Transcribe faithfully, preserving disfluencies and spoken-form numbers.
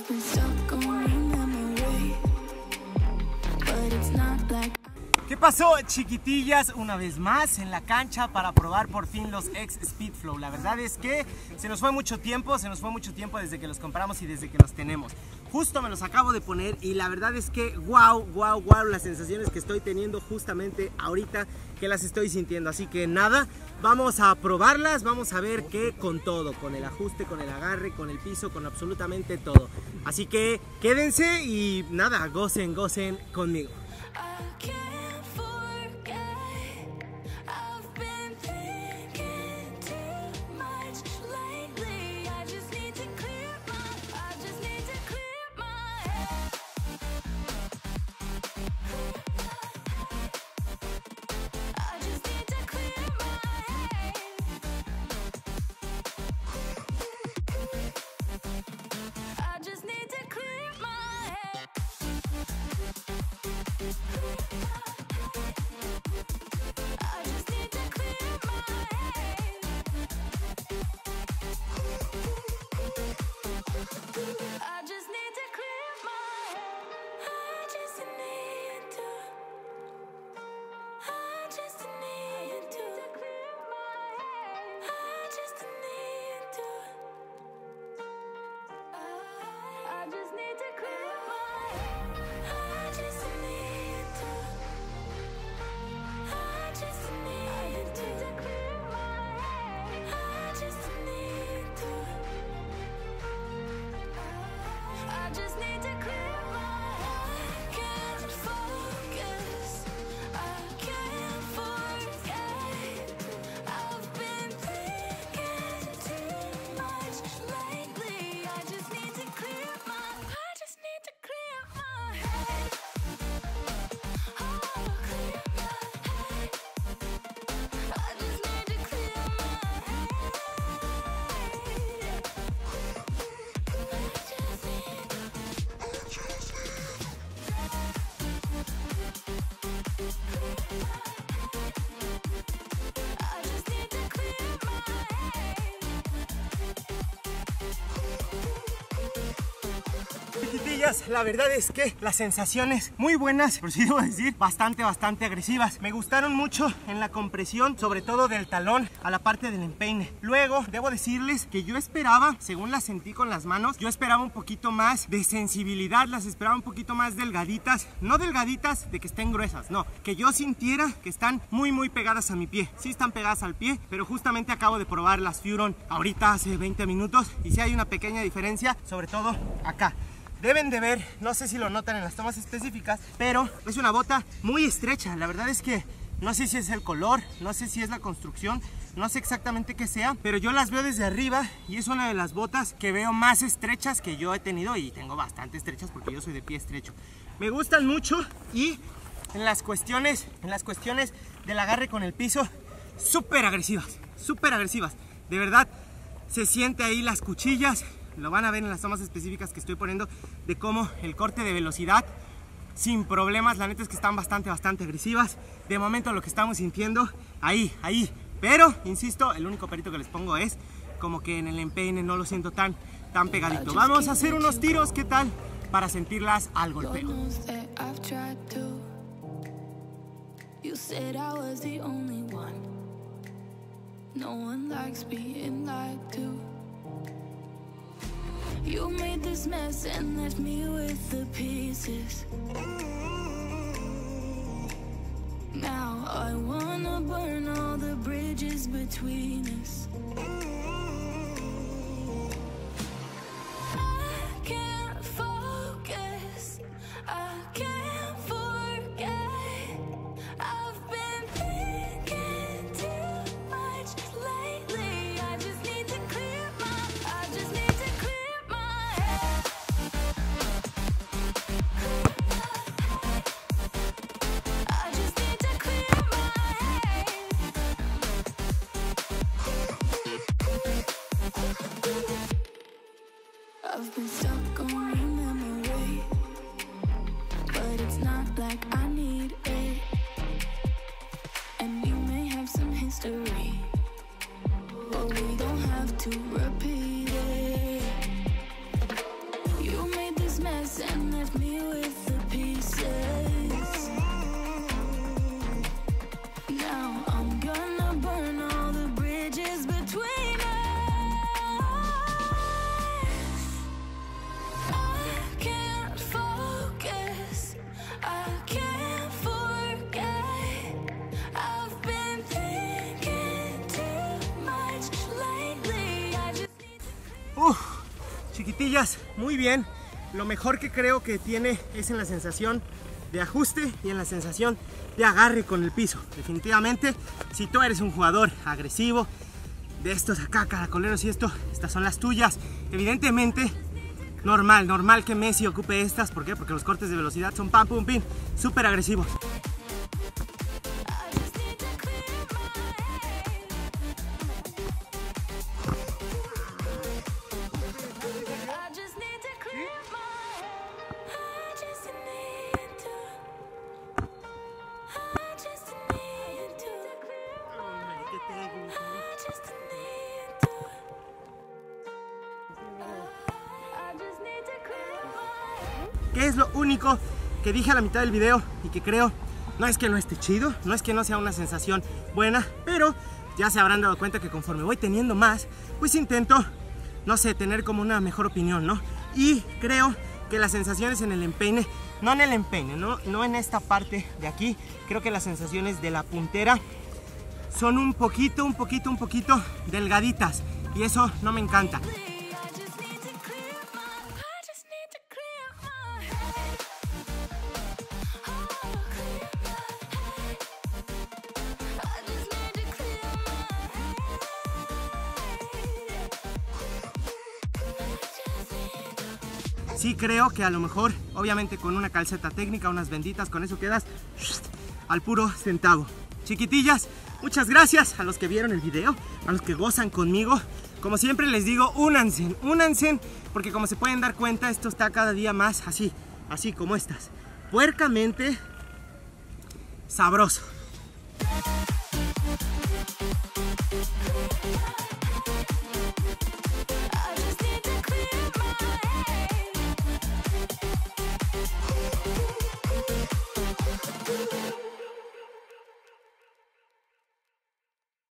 ¿Qué pasó, chiquitillas? Una vez más en la cancha para probar por fin los X Speedflow. La verdad es que se nos fue mucho tiempo, se nos fue mucho tiempo desde que los compramos y desde que los tenemos. Justo me los acabo de poner y la verdad es que wow, wow, wow, las sensaciones que estoy teniendo justamente ahorita que las estoy sintiendo. Así que nada, vamos a probarlas, vamos a ver qué con todo, con el ajuste, con el agarre, con el piso, con absolutamente todo. Así que quédense y nada, gocen, gocen conmigo. Chiquitillas, la verdad es que las sensaciones muy buenas, por si debo decir, bastante, bastante agresivas. Me gustaron mucho en la compresión, sobre todo del talón a la parte del empeine. Luego, debo decirles que yo esperaba, según las sentí con las manos, yo esperaba un poquito más de sensibilidad, las esperaba un poquito más delgaditas. No delgaditas de que estén gruesas, no, que yo sintiera que están muy, muy pegadas a mi pie. Sí están pegadas al pie, pero justamente acabo de probar las Furon ahorita hace veinte minutos y sí hay una pequeña diferencia, sobre todo acá. Deben de ver, no sé si lo notan en las tomas específicas, pero es una bota muy estrecha. La verdad es que no sé si es el color, no sé si es la construcción, no sé exactamente qué sea, pero yo las veo desde arriba y es una de las botas que veo más estrechas que yo he tenido y tengo bastante estrechas porque yo soy de pie estrecho. Me gustan mucho y en las cuestiones, en las cuestiones del agarre con el piso, súper agresivas, súper agresivas. De verdad, se siente ahí las cuchillas. Lo van a ver en las tomas específicas que estoy poniendo de cómo el corte de velocidad sin problemas, la neta es que están bastante, bastante agresivas. De momento lo que estamos sintiendo, ahí, ahí. Pero, insisto, el único perito que les pongo es como que en el empeine no lo siento tan, tan pegadito. Vamos a hacer unos tiros, ¿qué tal? Para sentirlas al golpeo. You made this mess and left me with the pieces. Now I wanna burn all the bridges between us. I can't focus, I can't forget. I've been thinking too much lately. I just need to clear my, I just need to clear. I've been stuck on your memory, but it's not like I need it. And you may have some history, but we don't have to repeat it. You may left me with the pieces. Now I'm gonna burn all the bridges between us. I can't focus, I can't forget. I've been thinking too much lately. I just need to... Uf, chiquitillas, muy bien. Lo mejor que creo que tiene es en la sensación de ajuste y en la sensación de agarre con el piso. Definitivamente, si tú eres un jugador agresivo, de estos acá, caracoleros y esto, estas son las tuyas. Evidentemente, normal, normal que Messi ocupe estas. ¿Por qué? Porque los cortes de velocidad son pam, pum, pim, súper agresivos. I just need to clear my head. I just need to clear my head. I just need to. I just need to. I just need to. I just need to clear my head. ¿Qué es lo único que dije a la mitad del video y que creo? No es que no esté chido, no es que no sea una sensación buena, pero ya se habrán dado cuenta que conforme voy teniendo más, pues intento, no sé, tener como una mejor opinión, ¿no? Y creo que las sensaciones en el empeine, no en el empeine, no, no en esta parte de aquí, creo que las sensaciones de la puntera son un poquito, un poquito, un poquito delgaditas y eso no me encanta. I just need to clear my. I just need to clear my head. Oh, clear my head. I just need to clear my head. Sí creo que a lo mejor, obviamente con una calceta técnica, unas benditas, con eso quedas al puro centavo. Chiquitillas, muchas gracias a los que vieron el video, a los que gozan conmigo. Como siempre les digo, únanse, únanse, porque como se pueden dar cuenta, esto está cada día más así, así como estas, puercamente sabroso.